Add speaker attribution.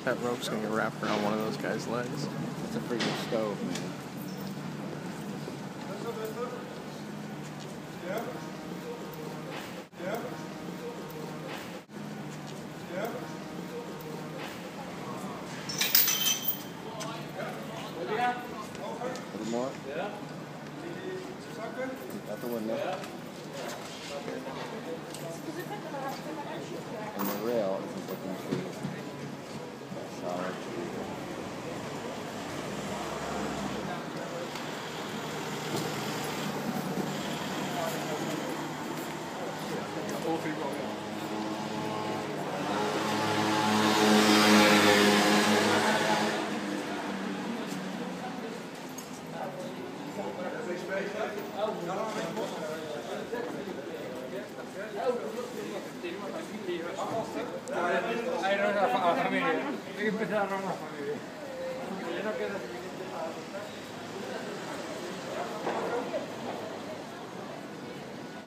Speaker 1: That rope's gonna get wrapped around one of those guys' legs.
Speaker 2: It's a freaking stove, man.
Speaker 3: Yeah. Yeah. Yeah.
Speaker 2: A little more?
Speaker 3: Yeah.
Speaker 2: Got the window. And the rail isn't looking too solid.
Speaker 3: Ahí no es la familia. Hay que empezar a la familia.